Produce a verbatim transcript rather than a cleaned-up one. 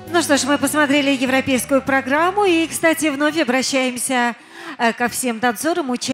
Ну что ж, мы посмотрели европейскую программу и, кстати, вновь обращаемся ко всем танцорам, участникам.